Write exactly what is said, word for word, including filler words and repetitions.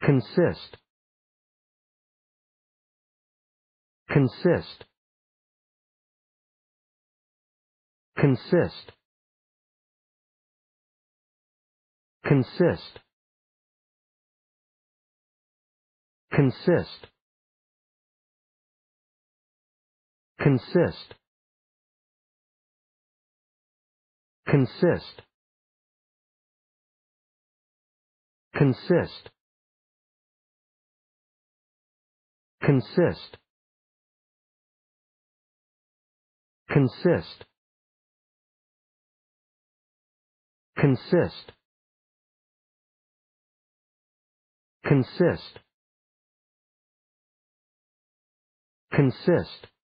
consist, consist, consist, consist, consist, consist, consist, consist, consist, consist, consist, consist, consist,